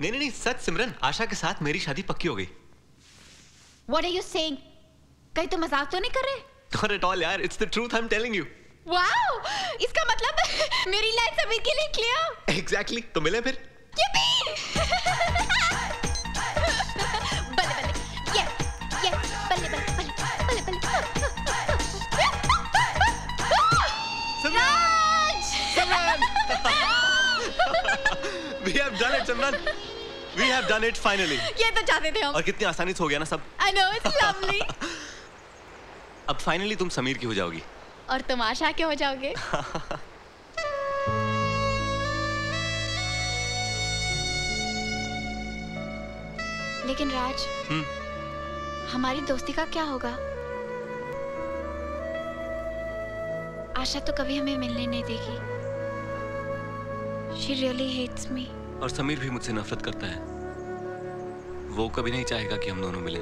नहीं नहीं सच सिमरन, आशा के साथ मेरी शादी पक्की हो गई। What are you saying? कहीं तो मजाक तो नहीं कर रहे? Not at all यार, it's the truth I'm telling you. Wow! इसका मतलब मेरी लाइफ सभी के लिए क्लियर? Exactly, तो मिले फिर? Yippee! बल्ले बल्ले, ये बल्ले बल्ले बल्ले बल्ले। राज! Simran! We have done it, Simran. We have done it finally. ये तो चाहते थे हम। और कितनी आसानी से हो गया ना सब। I know, it's lovely. अब फाइनली तुम समीर की हो जाओगी। और तुम आशा के हो जाओगे। लेकिन राज, हमारी दोस्ती का क्या होगा? आशा तो कभी हमें मिलने नहीं देगी। She really hates me. और समीर भी मुझसे नफरत करता है। वो कभी नहीं चाहेगा कि हम दोनों मिलें।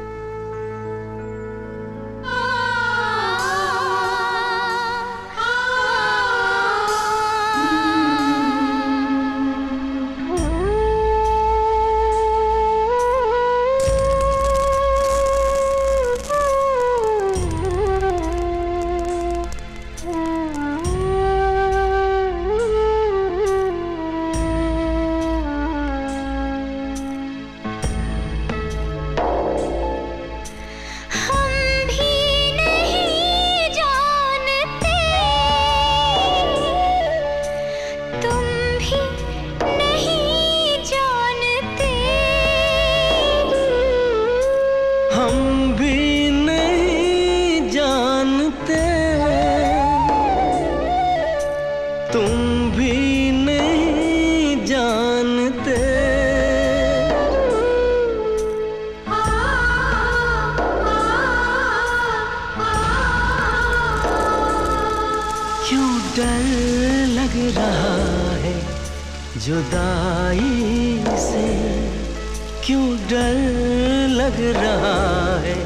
जुदाई से क्यों डर लग रहा है,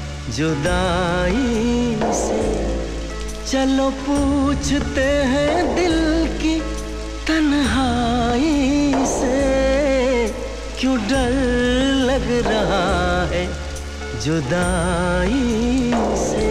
जुदाई से चलो पूछते हैं दिल की तन्हाई से, क्यों डर लग रहा है जुदाई से।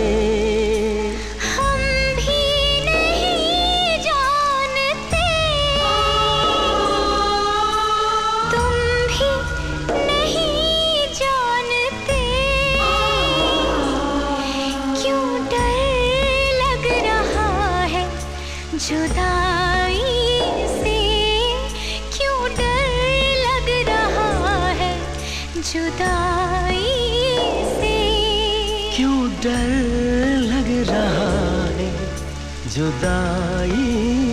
डर लग रहा है जुदाई